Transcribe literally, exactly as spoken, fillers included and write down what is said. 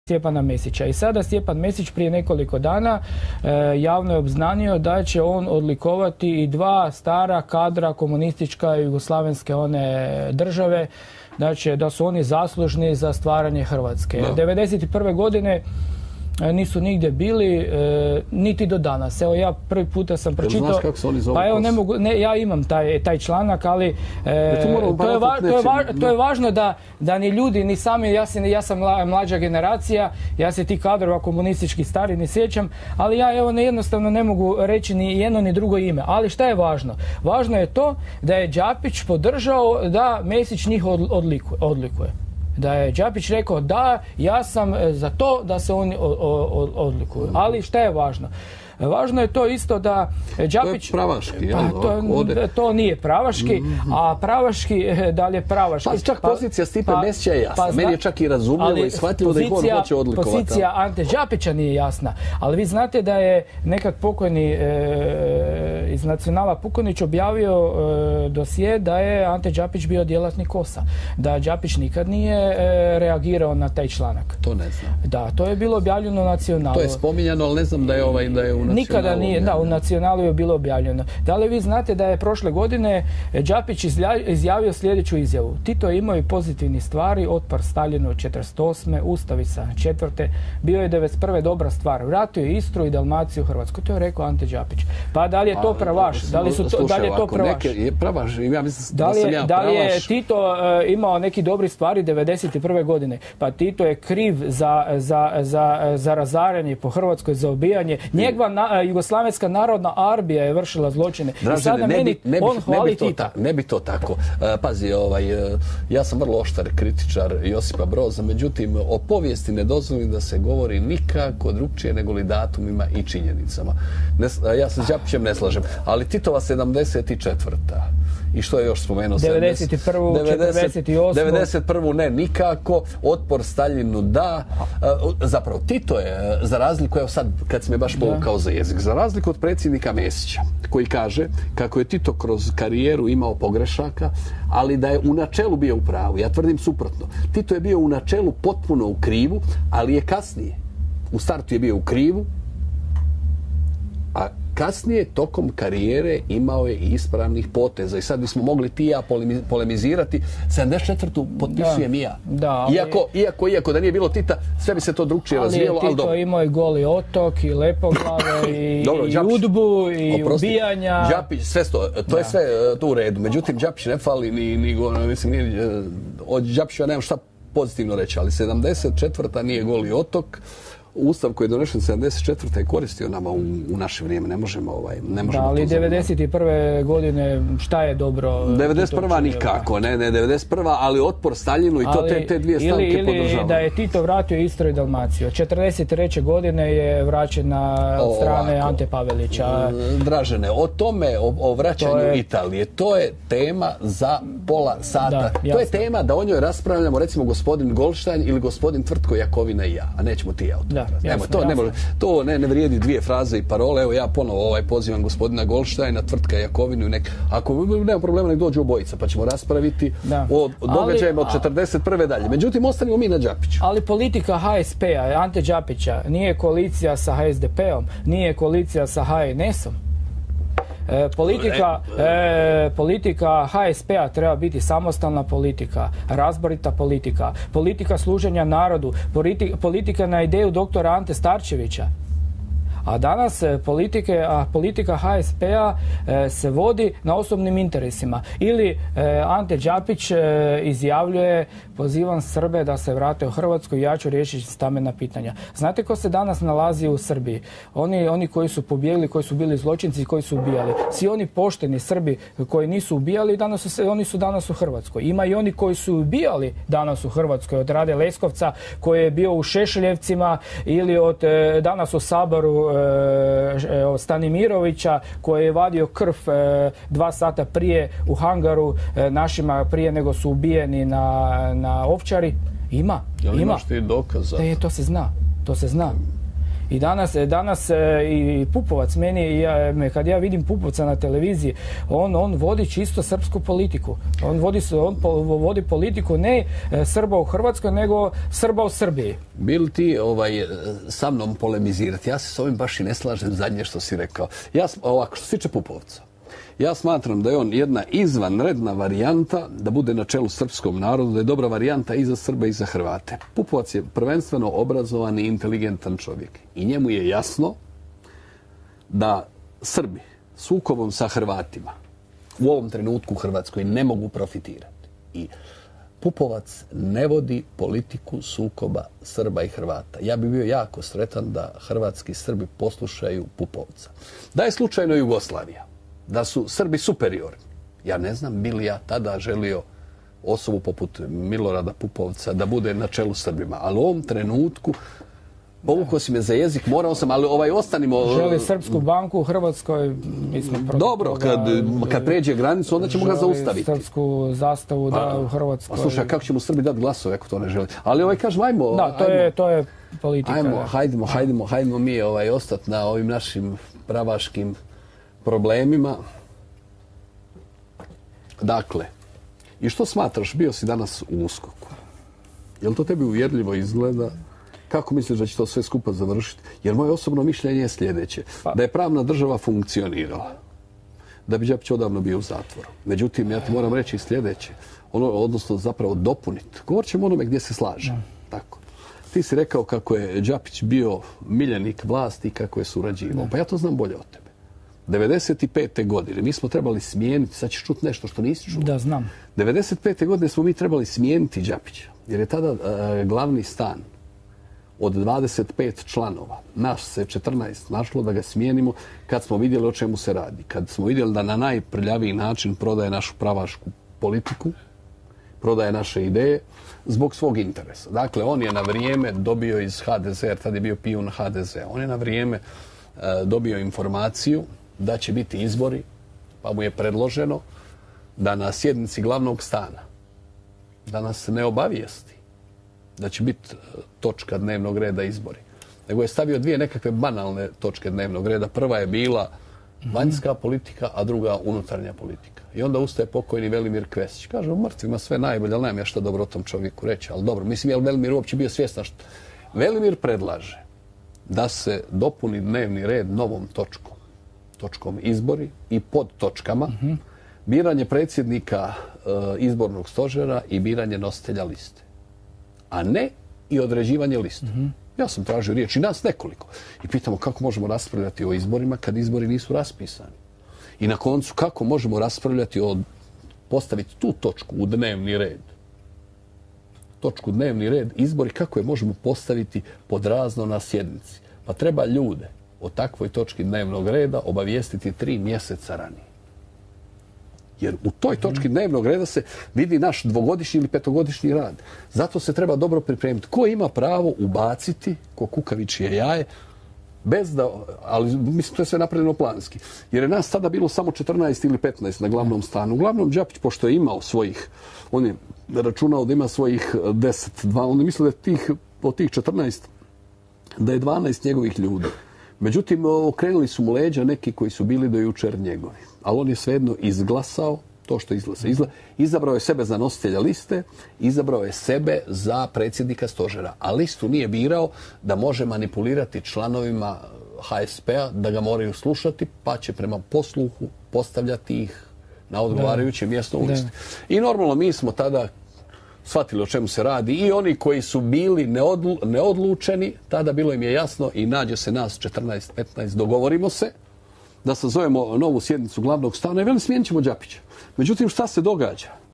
Stjepana Mesića. I sada Stjepan Mesić prije nekoliko dana e, javno je obznanio da će on odlikovati i dva stara kadra komunistička i jugoslavenske one države, da, će, da su oni zaslužni za stvaranje Hrvatske. No. devedeset prve godine nisu nigdje bili, e, niti do danas. Evo ja prvi puta sam pročitao... Znaš kako se oni zovu? Pa evo ne mogu, ne, ja imam taj, taj članak, ali e, to, je va, to, je va, to je važno da, da ni ljudi, ni sami, ja, si, ja sam mlađa generacija, ja se tih kadrova komunistički stari ne sjećam, ali ja evo ne, jednostavno ne mogu reći ni jedno ni drugo ime. Ali šta je važno? Važno je to da je Đapić podržao da Mesić njih odlikuje. odlikuje. Da je Đapić rekao da, ja sam za to da se oni odlikuju. Ali šta je važno? Važno je to isto da Đapić... To je pravaški, jel? Pa, to, to nije pravaški, a pravaški, da li je pravaški? Pa čak pozicija Stipe pa, Mesića je jasna. Pa, Meni je čak i razumljivo i shvatljivo da ih on hoće odlikovati. Pozicija Ante Đapića nije jasna. Ali vi znate da je nekad pokojni e, iz Nacionala Pukonić objavio e, dosje da je Ante Đapić bio djelatnik KOS-a. Da Đapić nikad nije e, reagirao na taj članak. To ne znam. Da, to je bilo objavljeno u Nacionalu. To je spominjano, ali ne znam da je ovaj da je u Nikada nije, da, u Nacionalu je bilo objavljeno. Da li vi znate da je prošle godine Đapić izjavio sljedeću izjavu? Tito je imao i pozitivni stvari, otpor Staljinu četrdeset osme, Ustavica četvrte, bio je devedeset prve dobra stvar, vratio je Istru i Dalmaciju u Hrvatsku. To je rekao Ante Đapić. Pa da li je to pravaš? Da li, su to, da li je to pravaš? Je pravaš, ja mislim da, da sam ja da li je pravaš. Tito uh, imao neki dobri stvari devedeset prve godine? Pa Tito je kriv za, za, za, za razaranje po Hrvatskoj, za ubijanje. Njegova na, Jugoslavenska narodna armija je vršila zločine. Dražene, I sada ne, meni bi, ne, on bi, hvali ne, bi to Tita. ta, ne bi to tako. Uh, pazi, ovaj, uh, ja sam vrlo oštar kritičar Josipa Broza, međutim, o povijesti ne dozvolim da se govori nikako drugčije nego li datumima i činjenicama. Ne, ja se s Đapićem ne slažem, ali Titova sedamdeset četvrta i što je još spomenuo? devedeset prvu, četrdeset osmu devedeset prvu ne, nikako. Otpor Staljinu da. Uh, zapravo, Tito je, za razliku, evo sad, kad si me baš povukao za jezik, za razliku od predsjednika Mesića, koji kaže kako je Tito kroz karijeru imao pogrešaka, ali da je u načelu bio u pravu. Ja tvrdim suprotno. Tito je bio u načelu potpuno u krivu, ali je kasnije. U startu je bio u krivu, a kasnije, tokom karijere, imao je i ispravnih poteza. I sad bismo mogli ti i ja polemizirati. sedamdeset četvrtu potpisujem i ja. Da, ali... iako, iako, iako da nije bilo Tita, sve bi se to drugčije razvijelo. Ali Tito imao i Goli otok, i Lepoglave, i, dobro, i Đapić, udbu, i oprosti, ubijanja. Đapić, sve to, to da. je sve to u redu. Međutim, Đapić ne fali ni, ni, mislim, nije, od Đapića nemam šta pozitivno reći, ali sedamdeset četvrta nije Goli otok. Ustav koji je donešen sedamdeset četvrte je koristio nama u, u naše vrijeme, ne možemo ovaj ne možemo. Da, ali devedeset prve godine šta je dobro? devedeset prva nikako, ne, ne devedeset prva, ali otpor Staljinu i to te, te dvije stavke ili, podržavamo. Ili da je Tito vratio Istru i Dalmaciju. četrdeset treće godine je vraćena od strane Ovako. Ante Pavelića. Dražene, o tome, o, o vraćanju to je... Italije, to je tema za pola sata. Da, to je tema da o njoj raspravljamo, recimo gospodin Goldstein ili gospodin Tvrtko Jakovina i ja, a nećemo ti ja o tome. Da, jasno, to, ne može, to ne, ne vrijedi dvije fraze i parole. Evo ja ponovo ovaj pozivam gospodina Goldsteina, Tvrtka Jakovinu i nek, ako nema problema nek dođu obojica pa ćemo raspraviti da. o događajima od četrdeset prve dalje. Međutim, ostanimo mi na Đapiću. Ali politika H S P-a, Ante Đapića, nije koalicija sa H S D P-om, nije koalicija sa H N S-om. E, politika, e, politika H S P-a treba biti samostalna politika, razborita politika, politika služenja narodu, politika, politika na ideju doktora Ante Starčevića. A danas politike, a politika H S P-a e, se vodi na osobnim interesima. Ili e, Ante Đapić e, izjavljuje pozivam Srbe da se vrate u Hrvatsku i ja ću riješiti stambena pitanja. Znate ko se danas nalazi u Srbiji? Oni, oni koji su pobjegli, koji su bili zločinci i koji su ubijali. Svi oni pošteni Srbi koji nisu ubijali, danas su, oni su danas u Hrvatskoj. Ima i oni koji su ubijali danas u Hrvatskoj. Od Rade Leskovca koji je bio u Šešeljevcima ili od e, danas u Saboru od Stanimirovića koji je vadio krv dva sata prije u hangaru našima prije nego su ubijeni na, na Ovčari. Ima. Jel ima. Imaš ti dokaz za to? To se zna. To se zna. I danas, danas i Pupovac, meni, ja, kad ja vidim Pupovca na televiziji, on, on vodi čisto srpsku politiku. On vodi, on vodi politiku ne Srba u Hrvatskoj, nego Srba u Srbiji. Bil ti ovaj, sa mnom polemizirati? Ja se s ovim baš i ne slažem zadnje što si rekao. Ja, ovako, što se tiče Pupovca, ja smatram da je on jedna izvanredna varijanta da bude na čelu srpskom narodu, da je dobra varijanta i za Srbe i za Hrvate. Pupovac je prvenstveno obrazovan i inteligentan čovjek. I njemu je jasno da Srbi sukobom sa Hrvatima u ovom trenutku u Hrvatskoj ne mogu profitirati. I Pupovac ne vodi politiku sukoba Srba i Hrvata. Ja bih bio jako sretan da hrvatski Srbi poslušaju Pupovca. Da je slučajno Jugoslavija, da su Srbi superiorni. Ja ne znam bi li ja tada želio osobu poput Milorada Pupovca da bude na čelu Srbima. Ali u ovom trenutku povukao si me za jezik, morao sam, ali ovaj ostanimo... Želi Srpsku banku u Hrvatskoj, mi smo protiv Dobro, toga, kad, kad pređe granicu, onda ćemo ga zaustaviti. Želi Srpsku zastavu da u Hrvatskoj... A slušaj, kako ćemo Srbi dati glasove ako to ne želi? Ali ovaj kažem, ajmo... Da, to, ajmo, je, to je politika. Ajmo, da. hajdemo, hajdemo, hajdemo mi ovaj, ostati na ovim našim pravaškim problemima. Dakle, i što smatraš, bio si danas u Uskoku? Je li to tebi uvjerljivo izgleda? Kako misliš da će to sve skupa završiti? Jer moje osobno mišljenje je sljedeće. Pa. Da je pravna država funkcionirala, da bi Đapić odavno bio u zatvoru. Međutim, ja ti moram reći sljedeće. Ono, odnosno zapravo dopuniti. Govorit ćemo onome gdje se slaže. Mm. Tako. Ti si rekao kako je Đapić bio miljenik vlasti i kako je surađivao. Mm. Pa ja to znam bolje od tebe. devedeset pete godine mi smo trebali smijeniti, sad ćeš čuti nešto što nisi čuo. Da, znam. devedeset pete godine smo mi trebali smijeniti Đapića. Jer je tada uh, glavni stan od dvadeset pet članova, nas se četrnaest našlo da ga smijenimo kad smo vidjeli o čemu se radi. Kad smo vidjeli da na najprljaviji način prodaje našu pravašku politiku, prodaje naše ideje zbog svog interesa. Dakle, on je na vrijeme dobio iz ha de zea, jer tada je bio pijun ha de zea, on je na vrijeme uh, dobio informaciju da će biti izbori, pa mu je predloženo da na sjednici glavnog stana, da nas ne obavijesti da će biti točka dnevnog reda izbori. Nego je stavio dvije nekakve banalne točke dnevnog reda. Prva je bila vanjska politika, a druga unutarnja politika. I onda ustaje pokojni Velimir Kvesić. Kaže, u mrtvima sve najbolje, ali nemam ja šta dobro o tom čovjeku reći. Ali dobro, mislim, je li Velimir uopće bio svjestan što... Velimir predlaže da se dopuni dnevni red novom točkom. Točkom izbori i pod točkama. Mm-hmm. Biranje predsjednika e, izbornog stožera i biranje nositelja liste. A ne i određivanje liste. Mm-hmm. Ja sam tražio riječ i nas nekoliko. I pitamo kako možemo raspravljati o izborima kad izbori nisu raspisani. I na koncu kako možemo raspravljati o postaviti tu točku u dnevni red. Točku dnevni red, izbori, kako je možemo postaviti pod razno na sjednici. Pa treba ljude o takvoj točki dnevnog reda obavijestiti tri mjeseca ranije. Jer u toj točki dnevnog reda se vidi naš dvogodišnji ili petogodišnji rad. Zato se treba dobro pripremiti. Ko ima pravo ubaciti, ko kukavičije jaje, bez da, ali mislim to je sve napravljeno planski. Jer je nas tada bilo samo četrnaest ili petnaest na glavnom stanu. Uglavnom Đapić, pošto je imao svojih, on je računao da ima svojih deset, dva, on je mislio da je tih, od tih četrnaest, da je dvanaest njegovih ljudi. Međutim, okrenuli su mu leđa neki koji su bili do jučer njegovi. Ali on je svejedno izglasao to što izglasa. Izgla... Izabrao je sebe za nositelja liste, izabrao je sebe za predsjednika stožera. A listu nije birao da može manipulirati članovima ha es pe-a, da ga moraju slušati, pa će prema posluhu postavljati ih na odgovarajuće mjesto u listi. I normalno mi smo tada shvatili o čemu se radi i oni koji su bili neodlu, neodlučeni, tada bilo im je jasno i nađe se nas četrnaest petnaest, dogovorimo se da sazovemo novu sjednicu glavnog stana i veli smijenit ćemo Đapića. Međutim, šta se događa?